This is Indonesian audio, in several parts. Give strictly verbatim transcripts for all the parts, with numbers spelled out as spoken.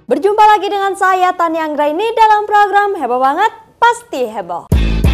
Berjumpa lagi dengan saya Tania Anggraini dalam program Heboh Banget Pasti Heboh.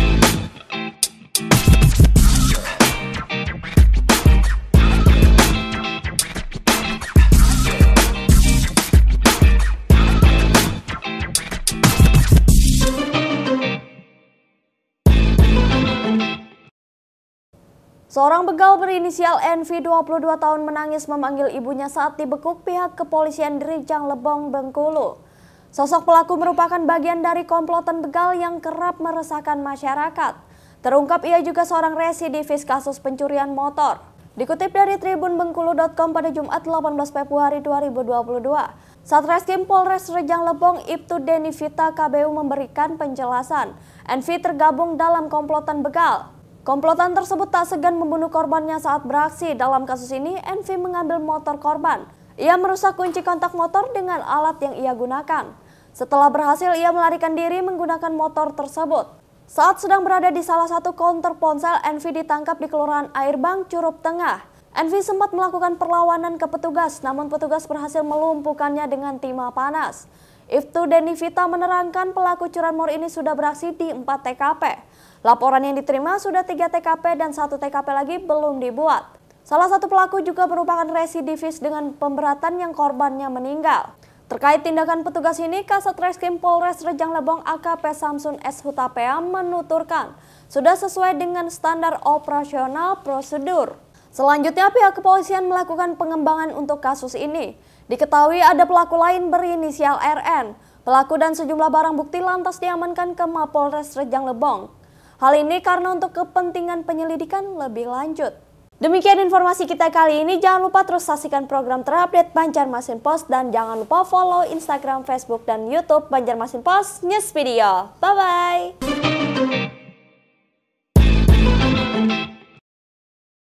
Seorang begal berinisial N V dua puluh dua tahun menangis memanggil ibunya saat dibekuk pihak kepolisian di Rijang Lebong, Bengkulu. Sosok pelaku merupakan bagian dari komplotan begal yang kerap meresahkan masyarakat. Terungkap ia juga seorang residivis kasus pencurian motor. Dikutip dari tribun bengkulu titik com pada Jumat delapan belas Februari dua ribu dua puluh dua, Satreskrim Polres Rijang Lebong Ibtu Denivita K B U memberikan penjelasan. N V tergabung dalam komplotan begal. Komplotan tersebut tak segan membunuh korbannya saat beraksi. Dalam kasus ini, N V mengambil motor korban. Ia merusak kunci kontak motor dengan alat yang ia gunakan. Setelah berhasil, ia melarikan diri menggunakan motor tersebut. Saat sedang berada di salah satu counter ponsel, N V ditangkap di Kelurahan Airbang, Curup Tengah. N V sempat melakukan perlawanan ke petugas, namun petugas berhasil melumpuhkannya dengan timah panas. Ibtu Denivita menerangkan pelaku curanmor ini sudah beraksi di empat T K P. Laporan yang diterima sudah tiga T K P dan satu T K P lagi belum dibuat. Salah satu pelaku juga merupakan residivis dengan pemberatan yang korbannya meninggal. Terkait tindakan petugas ini, Kasat Reskrim Polres Rijang Lebong A K P Samsun S Hutapea menuturkan sudah sesuai dengan standar operasional prosedur. Selanjutnya pihak kepolisian melakukan pengembangan untuk kasus ini. Diketahui ada pelaku lain berinisial R N. Pelaku dan sejumlah barang bukti lantas diamankan ke Mapolres Rijang Lebong. Hal ini karena untuk kepentingan penyelidikan lebih lanjut. Demikian informasi kita kali ini. Jangan lupa terus saksikan program terupdate Banjarmasin Post dan jangan lupa follow Instagram, Facebook, dan YouTube Banjarmasin Post News Video. Bye-bye.